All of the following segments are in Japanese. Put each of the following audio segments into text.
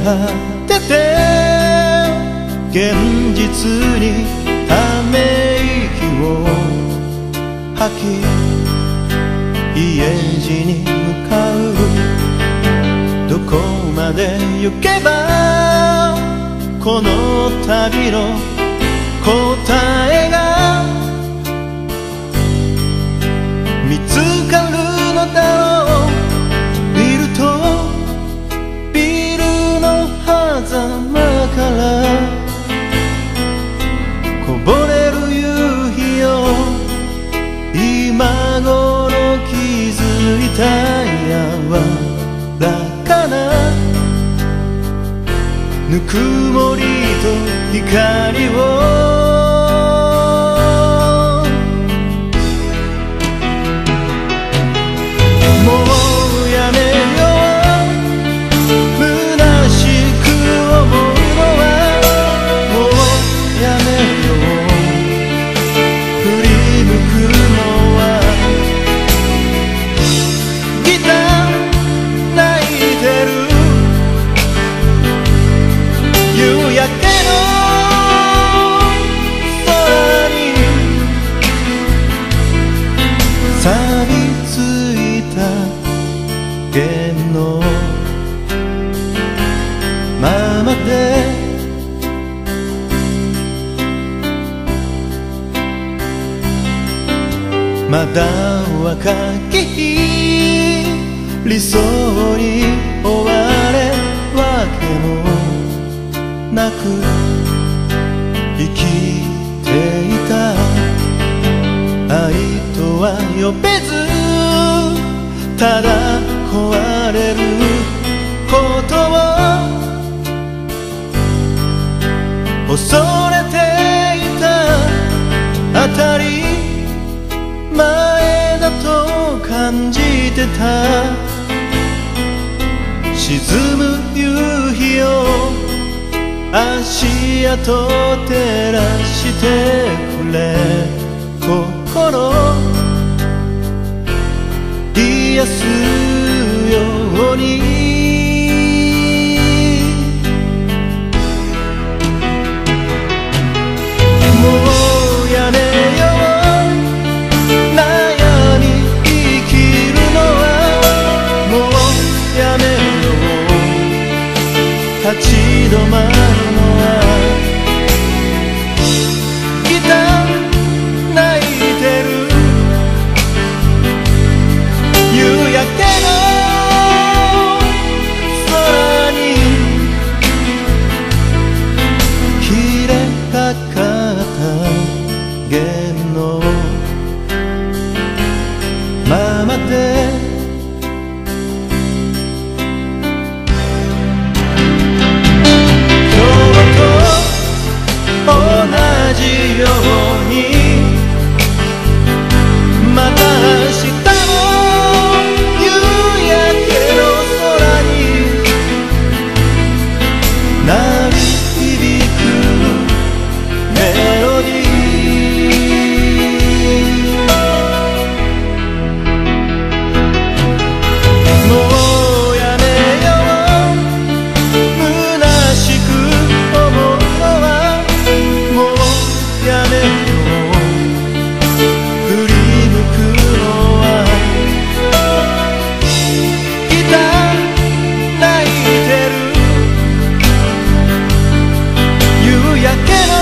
てて現実にため息を吐き家路に向かう。どこまで行けばこの旅の答えが見つかるのだろう。ビルとビルの狭間からこぼれる夕日よ、今頃気づいた柔らかなぬくもりと光を。もうやめよう虚しく思うのは。もうやめよう振り向くのは。ギター泣いてる夕焼けの空に錆びついた弦のままでまだ若き日理想に追われわけもなく生きていた。愛とは呼べずただ壊れることを恐れていた。当たり前だと感じてた。沈む夕日を足跡照らしてくれ。心癒すように。もうやめよう悩み生きるのは。もうやめよう立ち止まるのは。ギター泣いてる夕焼けの空に切れかかった弦のままで同じようにまた明日も夕焼けの空に鳴り響くメロディー。もうやめよう虚しく思うのは。もうやめよう振り向くのは。ギター泣いてる夕焼けの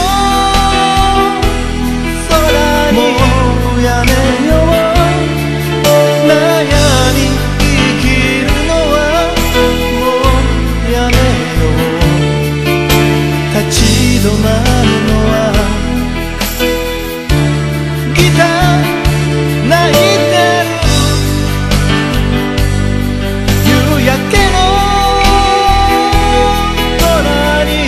空に。もうやめよう悩み生きるのは。もうやめよう立ち止まるのは。ギター泣いてる夕焼けの空に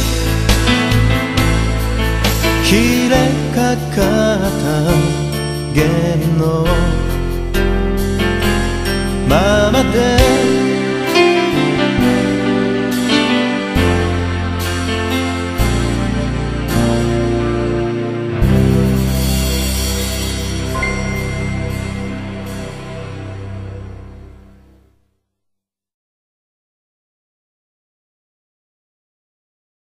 切れかかった弦のままで